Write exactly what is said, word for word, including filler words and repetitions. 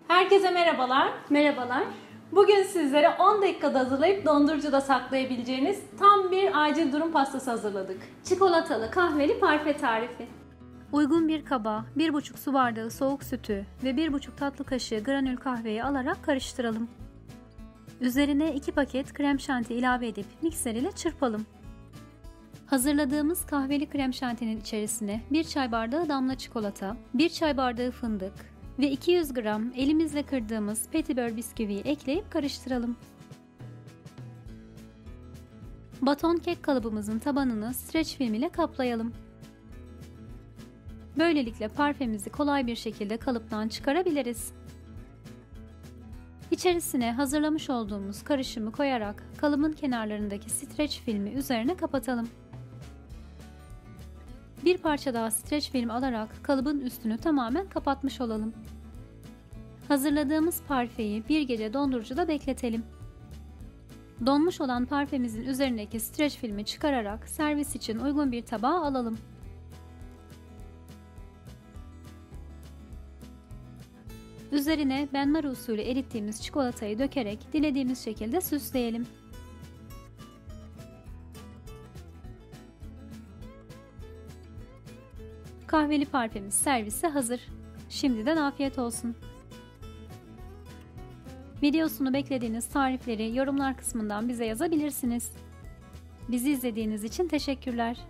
Herkese merhabalar. Merhabalar. Bugün sizlere on dakikada hazırlayıp dondurucuda saklayabileceğiniz tam bir acil durum pastası hazırladık. Çikolatalı kahveli parfe tarifi. Uygun bir kaba bir buçuk su bardağı soğuk sütü ve bir buçuk tatlı kaşığı granül kahveyi alarak karıştıralım. Üzerine iki paket krem şanti ilave edip mikser ile çırpalım. Hazırladığımız kahveli krem şantinin içerisine bir çay bardağı damla çikolata, bir çay bardağı fındık ve iki yüz gram elimizle kırdığımız petibör bisküviyi ekleyip karıştıralım. Baton kek kalıbımızın tabanını streç film ile kaplayalım. Böylelikle parfemizi kolay bir şekilde kalıptan çıkarabiliriz. İçerisine hazırlamış olduğumuz karışımı koyarak kalıbın kenarlarındaki streç filmi üzerine kapatalım. Bir parça daha streç film alarak kalıbın üstünü tamamen kapatmış olalım. Hazırladığımız parfeyi bir gece dondurucuda bekletelim. Donmuş olan parfemizin üzerindeki streç filmi çıkararak servis için uygun bir tabağa alalım. Üzerine benmari usulü erittiğimiz çikolatayı dökerek dilediğimiz şekilde süsleyelim. Kahveli parfemiz servise hazır. Şimdiden afiyet olsun. Videosunu beklediğiniz tarifleri yorumlar kısmından bize yazabilirsiniz. Bizi izlediğiniz için teşekkürler.